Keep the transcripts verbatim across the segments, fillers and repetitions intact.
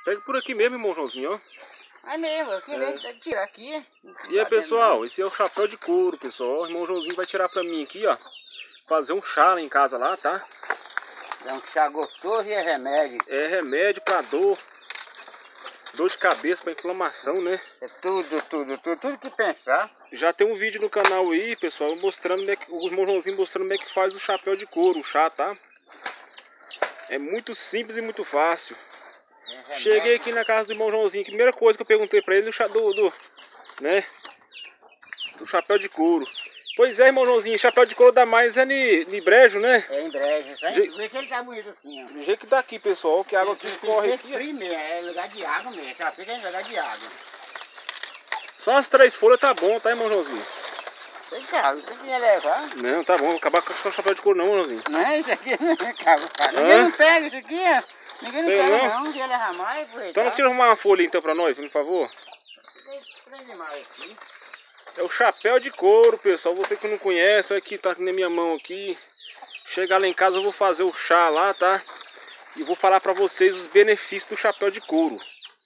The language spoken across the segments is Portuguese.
Pega por aqui mesmo, irmão Joãozinho, ó. É mesmo, aqui É. mesmo, tirar aqui. E aí, pessoal, esse é o chapéu de couro, pessoal. O irmão Joãozinho vai tirar pra mim aqui, ó. Fazer um chá lá em casa lá, tá? É um chá gostoso e é remédio. É remédio pra dor. Dor de cabeça, pra inflamação, né? É tudo, tudo, tudo, tudo que pensar. Já tem um vídeo no canal aí, pessoal, mostrando como é que, o irmão Joãozinho mostrando como é que faz o chapéu de couro, o chá, tá? É muito simples e muito fácil. É Cheguei aqui na casa do irmão Joãozinho, a primeira coisa que eu perguntei pra ele, do, chá, do, do, né? do chapéu de couro. Pois é, irmão Joãozinho, chapéu de couro dá mais é ni brejo, né? É em breve, sabe? Je... Vê que ele tá bonito assim, ó. Do jeito que tá aqui, pessoal, que a água que escorre aqui. Mesmo, é lugar de água mesmo, sabe? Fica em lugar de água. Só as três folhas tá bom, tá, irmão Joãozinho? Você sabe, você queria levar? Não, tá bom, vou acabar com o chapéu de couro não, irmão Joãozinho. Não, isso aqui não acaba, cara. Ninguém não pega isso aqui, ó. Ninguém não Pega pega não? não, não quer levar mais, pô. Então não tira arrumar uma folha então pra nós, por favor? Tem demais aqui. É o chapéu de couro, pessoal. Você que não conhece, aqui tá aqui na minha mão aqui. Chegar lá em casa eu vou fazer o chá lá, tá? E vou falar pra vocês os benefícios do chapéu de couro.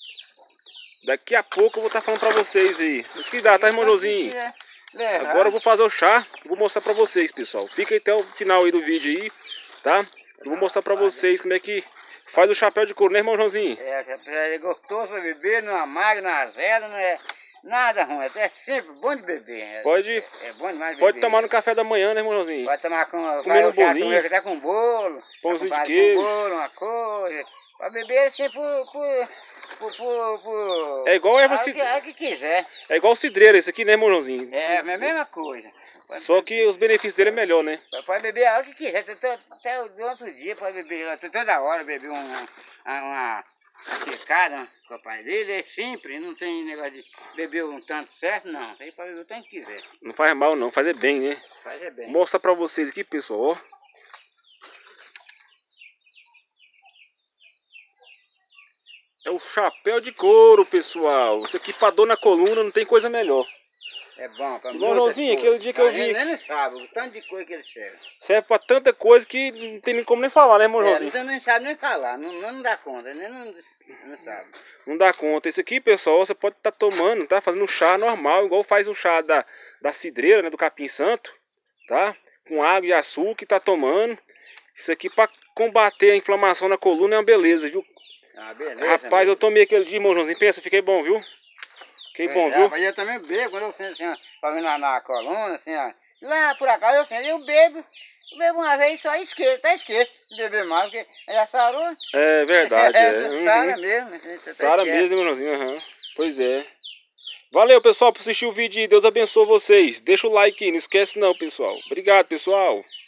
Daqui a pouco eu vou estar falando pra vocês aí. Isso que dá, tá, irmão Joãozinho? Agora eu vou fazer o chá e vou mostrar pra vocês, pessoal. Fica até o final aí do vídeo aí, tá? Eu vou mostrar pra vocês como é que faz o chapéu de couro, né, irmão Joãozinho? É, é gostoso pra beber, não amarga, não azeda, não é nada ruim. É sempre bom de beber. É, pode é, é bom demais beber. Pode tomar no café da manhã, né, irmão Joãozinho? Pode tomar com... Comer um bolinho. Até com bolo. Pãozinho de queijo. Com bolo, uma coisa. Pra beber assim por... por... Por, por, por... É igual erva cidreira. É o que quiser. É igual cidreira esse aqui, né, irmão Joãozinho? É, a mesma coisa. Pode Só que os benefícios dele é melhor, né? Pode beber a hora que quiser. Até o outro dia pode beber. Toda hora beber uma, uma secada com o pai dele. É simples, não tem negócio de beber um tanto certo, não. Aí pode beber o tanto que quiser. Não faz mal não, faz é bem, né? Faz é bem. Vou mostrar pra vocês aqui, pessoal, ó. É o chapéu de couro, pessoal. Isso aqui pra dor na coluna não tem coisa melhor. É bom, pra Irmão Joãozinho, aquele dia que eu vi. Ele não sabe o tanto de coisa que ele serve. Serve pra tanta coisa que não tem nem como nem falar, né, irmão Joãozinho? É, você não sabe nem falar, não, não dá conta, nem não, não sabe. Não dá conta. Esse aqui, pessoal, você pode estar tá tomando, tá? Fazendo um chá normal, igual faz um chá da, da cidreira, né? Do capim santo, tá? Com água e açúcar e tá tomando. Isso aqui pra combater a inflamação na coluna é uma beleza, viu? Ah, beleza. Rapaz, mesmo. eu tomei aquele dia, irmão Joãozinho. Pensa, fiquei bom, viu? Fiquei é, bom, viu? Mas eu também bebo, quando eu sinto assim, ó, pra vir na, na coluna, assim, ó. Lá por acaso eu sinto, eu bebo. Eu bebo uma vez só e esqueço, até esqueço de beber mais, porque já sarou. É verdade, é. é Sara uhum. mesmo. Sara mesmo, irmão Joãozinho. Uhum. Pois é. Valeu, pessoal, por assistir o vídeo. Deus abençoe vocês. Deixa o like aí, não esquece não, pessoal. Obrigado, pessoal.